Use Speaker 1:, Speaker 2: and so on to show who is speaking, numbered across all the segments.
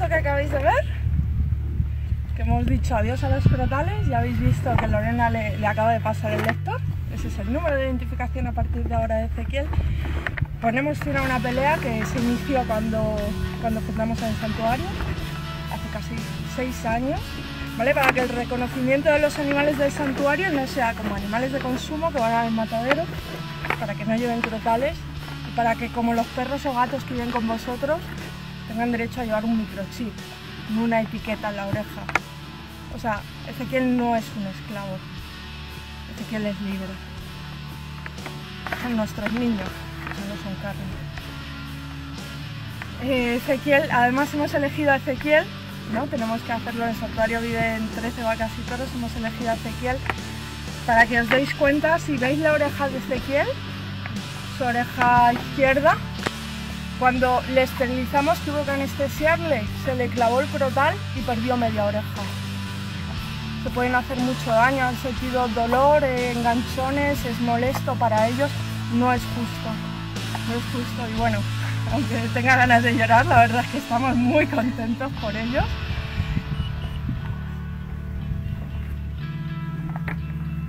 Speaker 1: esto que acabáis de ver, que hemos dicho adiós a los crotales, ya habéis visto que Lorena le acaba de pasar el lector. Ese es el número de identificación a partir de ahora de Ezequiel. Ponemos fin a una pelea que se inició cuando fundamos el santuario, hace casi 6 años, ¿vale? Para que el reconocimiento de los animales del santuario no sea como animales de consumo que van al matadero, para que no lleven crotales, y para que, como los perros o gatos que viven con vosotros, tengan derecho a llevar un microchip, no una etiqueta en la oreja. O sea, Ezequiel no es un esclavo, Ezequiel es libre. Son nuestros niños, no son carne. Ezequiel, además hemos elegido a Ezequiel, ¿no? Tenemos que hacerlo, en el santuario viven 13 vacas y toros, hemos elegido a Ezequiel para que os deis cuenta. Si veis la oreja de Ezequiel, su oreja izquierda, cuando le esterilizamos tuvo que anestesiarle, se le clavó el crotal y perdió media oreja. Se pueden hacer mucho daño, han sentido dolor, enganchones, es molesto para ellos, no es justo, no es justo. Y bueno, aunque tenga ganas de llorar, la verdad es que estamos muy contentos por ellos.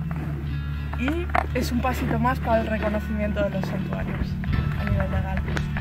Speaker 1: Y es un pasito más para el reconocimiento de los santuarios a nivel legal.